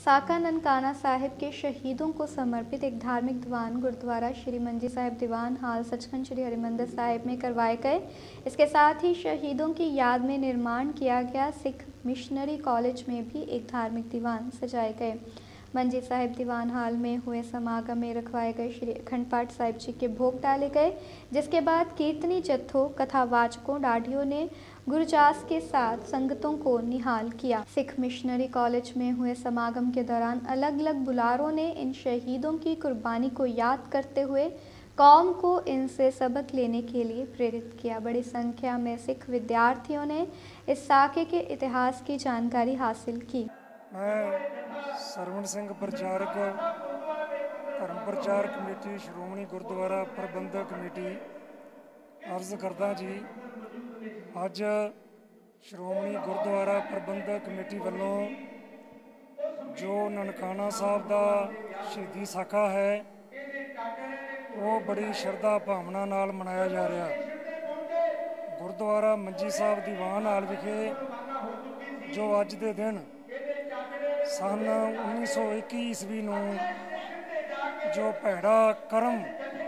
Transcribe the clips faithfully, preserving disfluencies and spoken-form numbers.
साका ननकाना साहिब के शहीदों को समर्पित एक धार्मिक दीवान गुरुद्वारा श्री मंजी साहिब दीवान हाल सचखंड श्री हरिमंदिर साहिब में करवाए गए। इसके साथ ही शहीदों की याद में निर्माण किया गया सिख मिशनरी कॉलेज में भी एक धार्मिक दीवान सजाए गए। मंजी साहिब दीवान हाल में हुए समागम में रखवाए गए श्री अखंड पाठ साहिब जी के भोग डाले गए, जिसके बाद कीर्तनी जत्थों, कथावाचकों, डाढ़ियों ने गुरजास के साथ संगतों को निहाल किया। सिख मिशनरी कॉलेज में हुए समागम के दौरान अलग अलग बुलारों ने इन शहीदों की कुर्बानी को याद करते हुए कौम को इनसे सबक लेने के लिए प्रेरित किया। बड़ी संख्या में सिख विद्यार्थियों ने इस साके के इतिहास की जानकारी हासिल की। मैं सरवण सिंह प्रचारक धर्म प्रचार कमेटी श्रोमणी गुरुद्वारा प्रबंधक कमेटी अर्ज करदा जी। अज श्रोमणी गुरुद्वारा प्रबंधक कमेटी वालों जो ननकाना साहब का शहीदी साखा है वो बड़ी श्रद्धा भावना नाल मनाया जा रहा। गुरुद्वारा मंजी साहब दीवान हाल विखे जो अज के दिन सन उन्नीस सौ इक्की ईस्वी नूं जो भैड़ा करम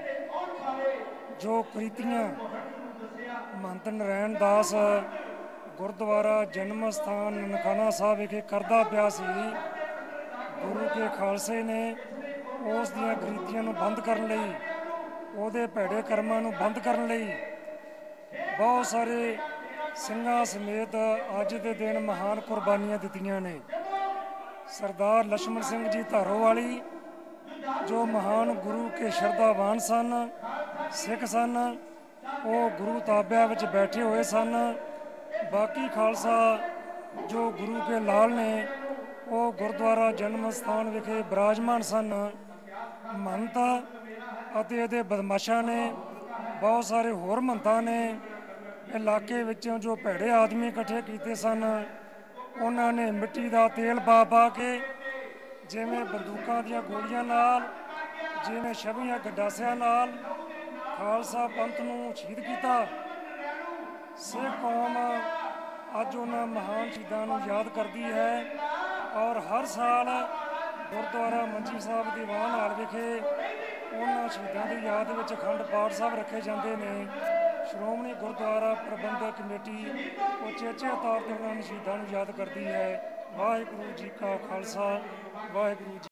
जो प्रीतियां महंत नारायण दास गुरुद्वारा जन्म स्थान ननकाना साहब विखे करदा पिया सी, गुरु के खालसे ने उस दियां करीतियां नूं बंद करन लई, उहदे भैड़े करमां नूं बंद करन लई बहुत सारे ਸਿੰਘਾਂ समेत अज के दिन महान कुर्बानियां दित्तियां ने। सरदार लक्ष्मण सिंह जी धारोवाली जो महान गुरु के श्रद्धावान सन, सिख सन, वो गुरु ताबिया विच बैठे हुए सन। बाकी खालसा जो गुरु के लाल ने वो गुरुद्वारा जन्म स्थान विखे विराजमान सन। महंत अते इहदे बदमाशां ने बहुत सारे होर महंतां ने इलाके विचों जो भैड़े आदमी इकट्ठे कीते सन, उन्होंने मिट्टी का तेल पा पा के जिमें बंदूकों दीयां गोलियां नाल, जिमें छवियां गंडासियां नाल खालसा पंथ नूं शहीद किया। सिख कौम अज उन्हां महान शहीदां नूं याद करती है और हर साल गुरुद्वारा मंजी साहब दीवान हाल विखे उन्हां शहीदां की याद विच अखंड पाठ साहब रखे जाते हैं। श्रोमणी गुरुद्वारा प्रबंधक कमेटी उचेचे तौर पर उन्होंने शहीदां नूं याद करती है। वाहिगुरू जी का खालसा, वाहिगुरू जी।